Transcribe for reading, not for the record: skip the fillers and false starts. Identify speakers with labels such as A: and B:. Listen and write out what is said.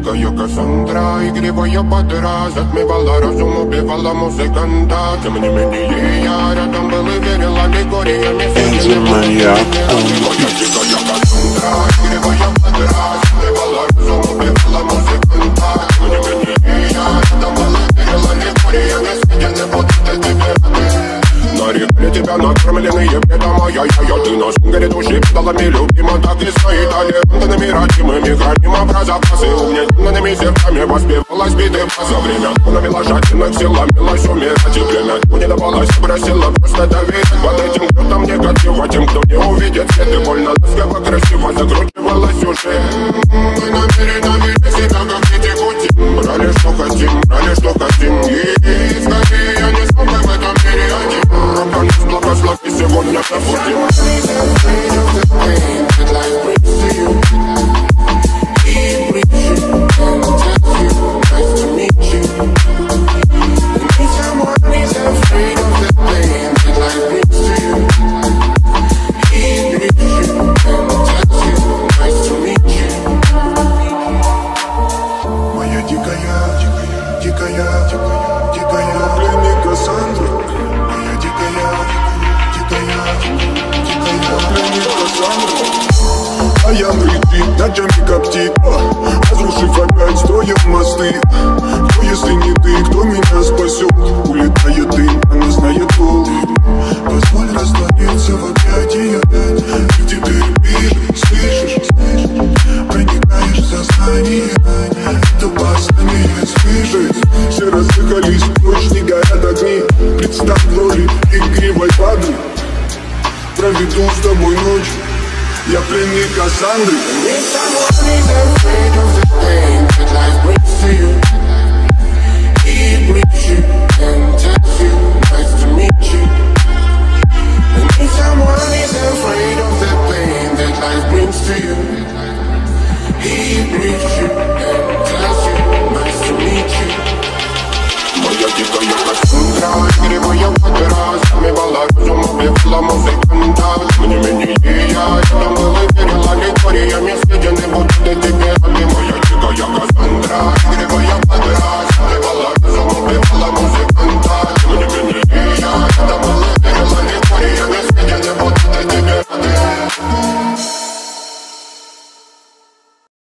A: дикая Кассандра, игривая подра, затмевала разум, убивала музыканта. Тем не менее я рядом был и верил аллегориями.
B: Маньяк.
A: Моя дикая Кассандра, игривая подра, затмевала разум, убивала музыканта. Тем не менее я рядом был и верил аллегориями. Съедены будут эти пираты. Нарекали тебя накормленные бредом, ай-яй-яй. Ты на сингаре души педалами любима, так и стоит талентами родимыми. Храним образопасы, угнетенными сердцами воспевалась биты за время. Навела жадных сил, ломилась умирать и время. Не давалась, бросила просто доверять. Под этим кто-то негатива, тем, кто не увидит свет. И больно ласково, красиво закручивалась сюжет. Мы намеренно вели себя, как дети хотим. Брали, что хотим, брали, что хотим. И скорее я не смог в этом мире один. Конец благослови, сегодня забудем.
C: Моя дикая пленник Кассандра. Моя дикая пленник Кассандра. А я притик, ночами коптит, разрушив опять строим мосты. Кто, если не ты, кто меня спасет? Улетает дым, она знает пол. Позволь раствориться в объятиях. Ты теперь ближе, слышишь? Проникаешь в сознание. Это баснями слышишь? Все разъехались прочь, не горят огни. Представь в роли игривой воды. Проведу с тобой ночь. Я пленник Кассандры.
A: Need someone who's afraid of the pain that life brings to you.